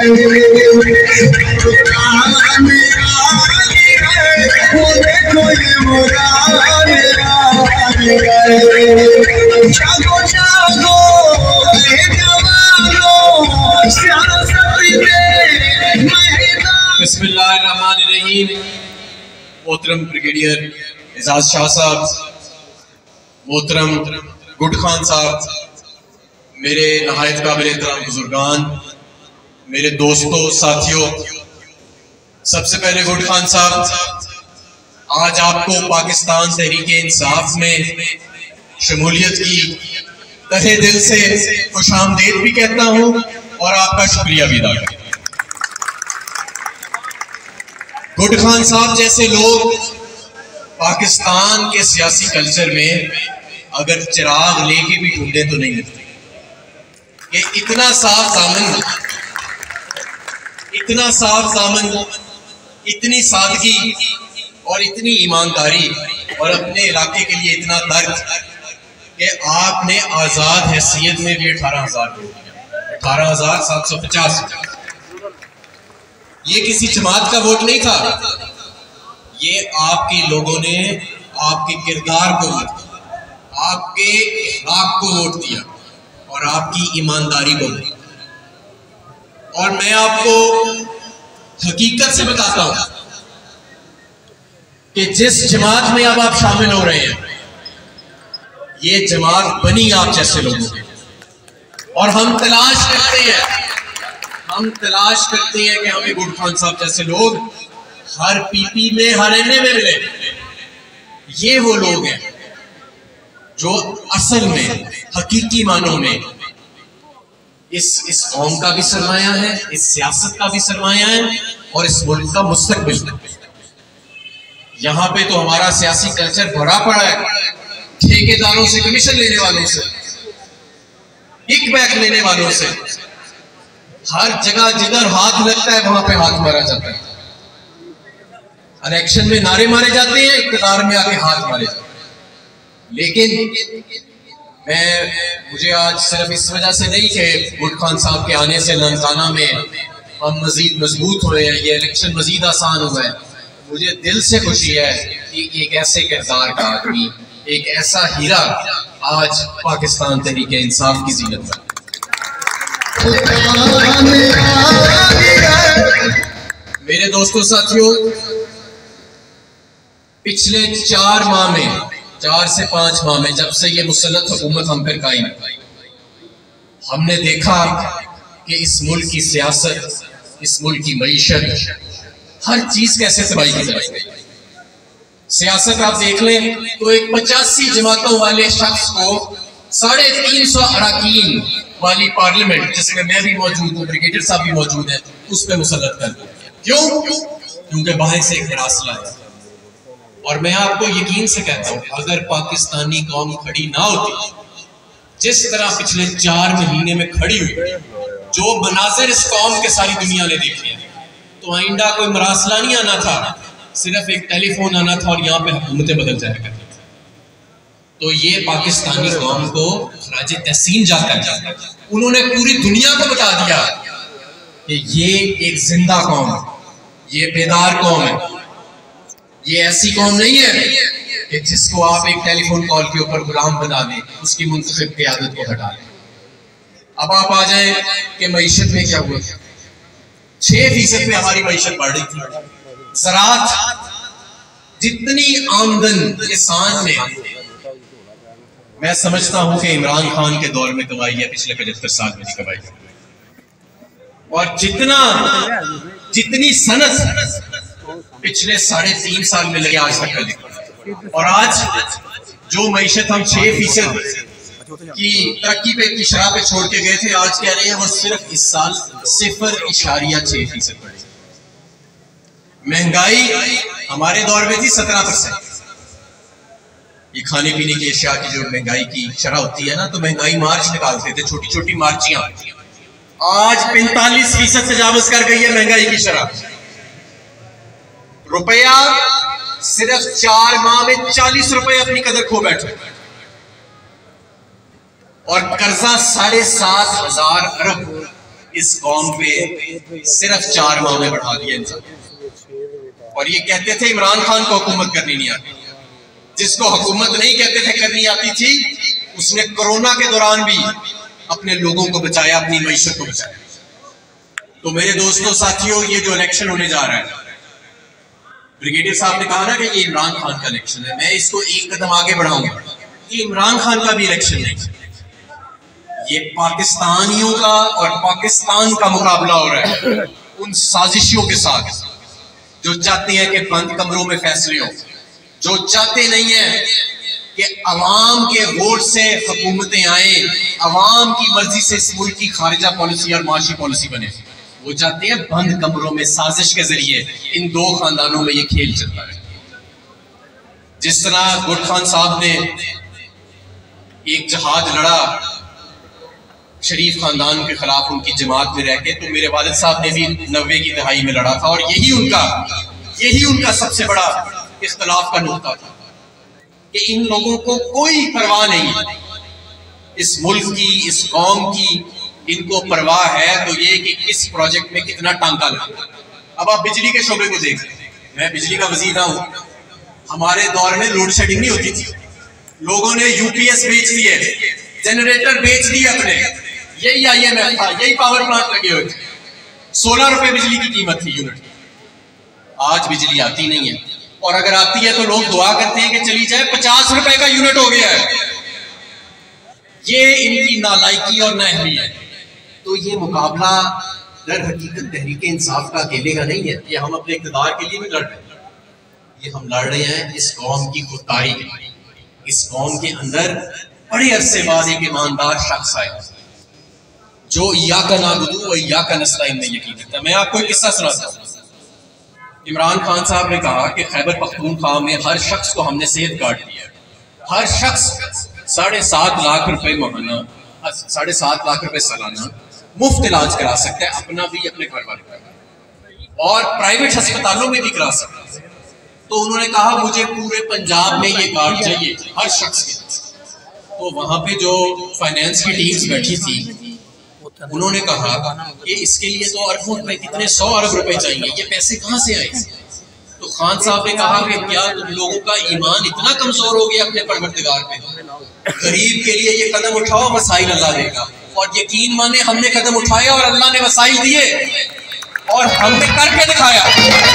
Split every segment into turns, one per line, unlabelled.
जागो जागो बिस्मिल्लाहिर्रहमानिर्रहीम। मोहतरम ब्रिगेडियर एजाज शाह साहब, मोहतरम गुड खान साहब, मेरे नहायत काबिल एहतराम बुजुर्गान, मेरे दोस्तों साथियों, सबसे पहले गुड खान साहब, आज आपको पाकिस्तान तहरीके इंसाफ में शमूलियत की तहे दिल से खुशामदीद भी कहता हूँ और आपका शुक्रिया भी अदा करता हूँ। गुड खान साहब जैसे लोग पाकिस्तान के सियासी कल्चर में अगर चिराग लेके भी ढूंढे तो नहीं मिलते। ये इतना साफ दामन, इतनी सादगी और इतनी ईमानदारी और अपने इलाके के लिए इतना दर्द कि आपने आजाद हैसियत में भी 18,000 वोट दिया, 18,750। ये किसी जमात का वोट नहीं था, ये आपके लोगों ने आपके किरदार को वोट दिया, आपके अखलाक को वोट दिया और आपकी ईमानदारी को वोट। और मैं आपको हकीकत से बताता हूं कि जिस जमात में अब आप शामिल हो रहे हैं, ये जमात बनी आप जैसे लोगों की। और हम तलाश करते हैं कि हमें गुड खान साहब जैसे लोग हर पीपी में, हर एनए में मिले। ये वो लोग हैं जो असल में, हकीकी मानों में इस कौम का भी सरमाया है, इस सियासत का भी सरमाया है और इस मुल्क का मुस्तकबिल। यहाँ पे तो हमारा सियासी कल्चर भरा पड़ा है ठेकेदारों से, कमीशन लेने वालों से, किकबैक लेने वालों से। हर जगह जिधर हाथ लगता है वहां पे हाथ मारा जाता है। इलेक्शन में नारे मारे जाते हैं, इक़्तिदार में आके हाथ मारे जाते हैं। लेकिन मुझे आज सिर्फ इस वजह से नहीं कि गुड खान साहब के आने से लंकाना में हम मजीद मजबूत हुए हैं, ये इलेक्शन मजीद आसान हुआ है। मुझे दिल से खुशी है कि एक ऐसे किरदार का आदमी, एक ऐसा हीरा आज पाकिस्तान तहरीके इंसाफ की जीनत बना। मेरे दोस्तों साथियों, पिछले 4 से 5 माह में जब से ये मुसल्लत हुकूमत हम पर कायम है, हमने देखा कि इस मुल्क की सियासत, इस मुल्क की मईशत, हर चीज कैसे तबाही की जा रही है। सियासत आप देख लें तो एक 85 जमातों वाले शख्स को 350 अरकान वाली पार्लियामेंट, जिसमें मैं भी मौजूद हूँ, ब्रिगेडियर साहब भी मौजूद है, उस पर मुसल्लत कर दिया। क्यों? क्योंकि बाहर से एक फैसला है। और मैं आपको यकीन से कहता हूँ, अगर पाकिस्तानी कौम खड़ी ना होती, जिस तरह पिछले 4 महीने में खड़ी हुई, जो मनाजिर इस कौम के सारी दुनिया ने देखे हैं, तो आइंदा कोई मरासला नहीं आना था, सिर्फ एक टेलीफोन आना था और यहाँ पे हुकूमतें बदल जाया करती थी। तो ये पाकिस्तानी कौम को खराज तहसीन जाकर उन्होंने पूरी दुनिया को बता दिया कि ये एक जिंदा कौम है, ये बेदार कौम है, ये ऐसी कौम नहीं है कि जिसको आप एक टेलीफोन कॉल के ऊपर गुलाम बना दें, उसकी मुंतखब क़यादत को हटा दें। अब आप आ जाए कि मईशत में क्या हुआ। 6% में हमारी मईशत बढ़ रही थी। ज़राअत जितनी आमदन किसान में, मैं समझता हूं कि इमरान खान के दौर में कमाई है, पिछले 75 साल में नहीं कमाई। और जितनी सनत पिछले 3.5 साल में लगे आज तक का। और आज जो मईशत हम 6% की तरक्की पे की शराह पे छोड़ के गए थे, आज कह रहे हैं वो सिर्फ इस साल 0.6% बढ़ी। महंगाई हमारे दौर में थी 17%। ये खाने पीने की अशिया की जो महंगाई की शरह होती है ना, तो महंगाई मार्च निकालते थे, छोटी छोटी मार्चियां। आज 45% तजावुज कर गई है महंगाई की शरह। रुपया सिर्फ 4 माह में 40 रुपए अपनी कदर खो बैठे। और कर्जा 7,500 अरब इस कौम पे सिर्फ 4 माह में बढ़ा दिया इंसान। और ये कहते थे इमरान खान को हुकूमत करनी नहीं आती। जिसको हुकूमत नहीं कहते थे करनी आती थी, उसने कोरोना के दौरान भी अपने लोगों को बचाया, अपनी मईशत को बचाया। तो मेरे दोस्तों साथियों, ये जो इलेक्शन होने जा रहा है, ब्रिगेडियर साहब ने कहा ना कि ये इमरान खान का इलेक्शन है, मैं इसको एक कदम आगे बढ़ाऊंगा। ये इमरान खान का भी इलेक्शन नहीं, ये पाकिस्तानियों का और पाकिस्तान का मुकाबला हो रहा है उन साजिशों के साथ जो चाहते हैं कि बंद कमरों में फैसले हो, जो चाहते नहीं है कि अवाम के वोट से हुकूमतें आए, अवाम की मर्जी से इस मुल्क की खारिजा पॉलिसी और माशी पॉलिसी बने। वो चाहते हैं बंद कमरों में साजिश के जरिए इन 2 खानदानों में ये खेल चलता है। जिस तरह गुड खान साहब ने एक जहाज लड़ा शरीफ खानदान के खिलाफ उनकी जमात में रह के, तो मेरे वालिद साहब ने भी 90 की दहाई में लड़ा था। और यही उनका सबसे बड़ा इख्तलाफ का नुक्ता था कि इन लोगों को कोई परवाह नहीं इस मुल्क की, इस कौम की। इनको परवाह है तो ये कि किस प्रोजेक्ट में कितना टांका लगा। अब आप बिजली के शोबे को देख लें, मैं बिजली का वजीर हूं। हमारे दौर में लोड शेडिंग नहीं होती थी, लोगों ने यूपीएस बेच दिए, जनरेटर बेच दिए अपने, यही IMF था, यही पावर प्लांट लगे हुए थे। 16 रुपए बिजली की कीमत थी यूनिट। आज बिजली आती नहीं है, और अगर आती है तो लोग दुआ करते हैं कि चली जाए, 50 रुपए का यूनिट हो गया है। ये इनकी नालायकी और नाअहली है। तो ये मुकाबला दर हकीकत तहरीक इंसाफ का अकेले का नहीं है, ये हम अपने इक़्तिदार के लिए भी लड़ रहे हैं। ये हम लड़ रहे हैं इस कौम की खुददारी के लिए। इस कौम के अंदर बड़े अरसे बाद एक ईमानदार शख्स आया जो इय्याका नअबुदु व इय्याका नस्तईन में यकीन रखता है। मैं आपको एक किस्सा सुनाता हूँ। इमरान खान साहब ने कहा कि खैबर पख्तूनख्वा में हर शख्स को हमने सेहत कार्ड दिया, हर शख्स 7.5 लाख रुपए महाना, 7.5 लाख रुपए सालाना मुफ्त इलाज करा सकता है, अपना भी अपने घर वाले का, और प्राइवेट अस्पतालों में भी करा सकता है। तो उन्होंने कहा मुझे पूरे पंजाब में ये कार्ड चाहिए हर शख्स के। तो वहां पे जो फाइनेंस की टीम्स बैठी थी उन्होंने कहा कि इसके लिए तो अरबों रुपए, कितने 100 अरब रुपए चाहिए, ये पैसे कहाँ से आए? तो खान साहब ने कहा कि क्या तुम लोगों का ईमान इतना कमजोर हो गया अपने परवरदिगार पे? गरीब के लिए ये कदम उठाओ, वसाइल अल्लाह देगा। और यकीन माने हमने कदम उठाया और अल्लाह ने वसाइल दिए और हमने करके दिखाया।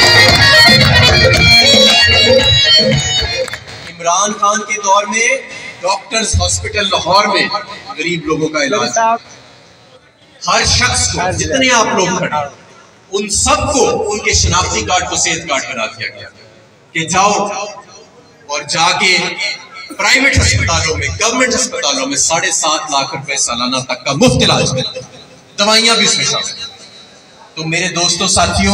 इमरान खान के दौर में डॉक्टर्स हॉस्पिटल लाहौर में गरीब लोगों का इलाज, हर शख्स को, जितने आप लोग खड़े, उन सबको उनके शनाख्ती कार्ड को सेहत कार्ड बना दिया गया कि जाओ और जाके प्राइवेट अस्पतालों में, गवर्नमेंट अस्पतालों में 7.5 लाख रुपए सालाना तक का मुफ्त इलाज मिलता है, दवाइयां भी उसमें शामिल। तो मेरे दोस्तों साथियों,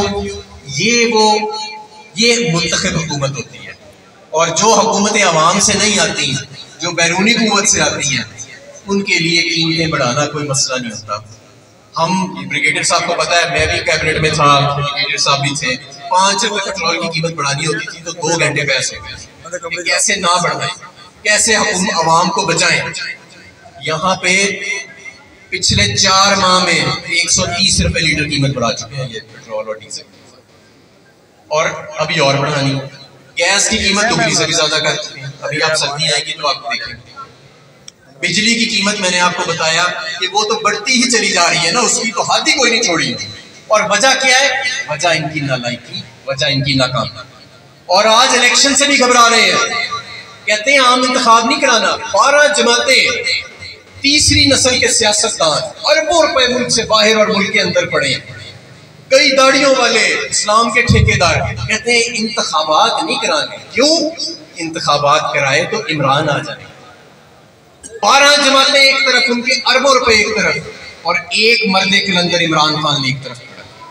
ये मुंतखब हुकूमत होती है। और जो हुकूमतें अवाम से नहीं आती, जो बैरूनी हुकूमत से आती हैं, उनके लिए कीमतें बढ़ाना कोई मसला नहीं होता। हम, ब्रिगेडियर साहब को पता है, मैं भी कैबिनेट में था, ब्रिगेडियर साहब भी थे, 5 रुपए पेट्रोल की कीमत बढ़ानी होती थी तो 2 घंटे बहस हो गए, कैसे ना बढ़ाएं, कैसे हम अवाम को बचाएं। यहाँ पे पिछले 4 माह में 130 रुपए लीटर कीमत बढ़ा चुके हैं ये पेट्रोल और डीजल, और अभी और बढ़ानी। गैस की कीमत दुगनी से भी ज्यादा कर चुके हैं। अभी आप सर्दी आएगी तो आप देखेंगे। बिजली की कीमत मैंने आपको बताया कि वो तो बढ़ती ही चली जा रही है ना, उसकी तो हद ही कोई नहीं छोड़ी। और वजह क्या है? वजह इनकी नालायकी, वजह इनकी नाकामी। और आज इलेक्शन से भी घबरा रहे हैं, कहते हैं आम इंतखाब नहीं कराना। 12 जमातें, तीसरी नस्ल के सियासतदान, अरबों रुपए मुल्क से बाहर और मुल्क के अंदर पड़े, कई दाढ़ियों वाले इस्लाम के ठेकेदार कहते हैं इंतखाबात नहीं कराने। क्यों? इंतखाबात कराए तो इमरान आ जाए। 12 जमातें एक तरफ, उनके अरबों रुपए एक तरफ, और एक मर्द कलंदर इमरान खान एक तरफ।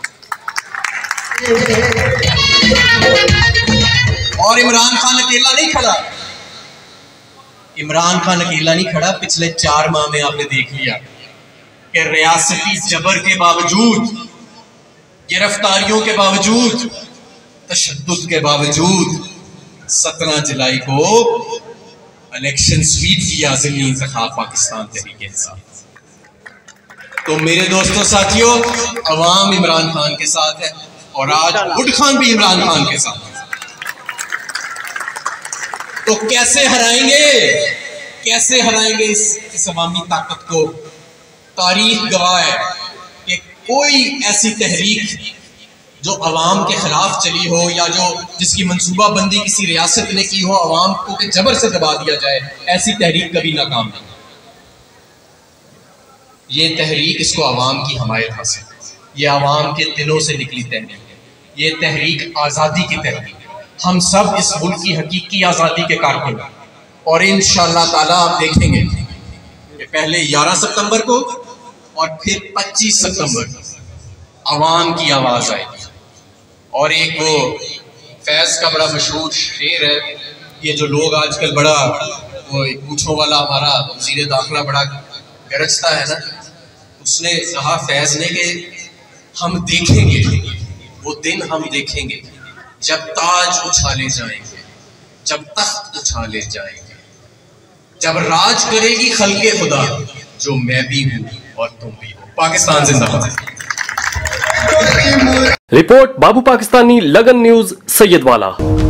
और इमरान खान अकेला नहीं खड़ा, इमरान खान अकेला नहीं खड़ा। पिछले 4 माह में आपने देख लिया कि रियासती जबर के बावजूद, गिरफ्तारियों के बावजूद, तशद्दुद के बावजूद 17 जुलाई को इलेक्शन स्वीप किया ज़िमनी इंतखाब पाकिस्तान तहरीक इंसाफ। तो मेरे दोस्तों साथियों, अवाम इमरान खान के साथ है और आज हुड खान भी इमरान खान के साथ है। तो कैसे हराएंगे इस अवामी ताकत को? तारीख गवाह है कि कोई ऐसी तहरीक जो अवाम के खिलाफ चली हो या जिसकी मंसूबा बंदी किसी रियासत ने की हो, अवाम को के जबर से दबा दिया जाए, ऐसी तहरीक कभी नाकाम नहीं। ये तहरीक, इसको अवाम की हमायत हासिल, ये अवाम के दिलों से निकली तहरीक है। ये तहरीक आज़ादी की तहरीक है। हम सब इस मुल्क की हकीकी आज़ादी के कारकुन हैं और इंशाअल्लाह ताला आप देखेंगे कि पहले 11 सितंबर को और फिर 25 सितंबर को अवाम की आवाज़ आएगी। और एक वो फैज़ का बड़ा मशहूर शेर है, ये जो लोग आजकल बड़ा वो एक पूछों वाला हमारा वज़ीर दाखिला बड़ा गरजता है ना, उसने कहा फैज़ ने कि हम देखेंगे, वो दिन हम देखेंगे जब ताज उछाले जाएंगे, जब तख्त उछाले जाएंगे, जब राज करेगी खल्के खुदा, जो मैं भी हूँ और तुम भी हो। पाकिस्तान जिंदाबाद।
रिपोर्ट बाबू पाकिस्तानी, लगन न्यूज, सैयदवाला।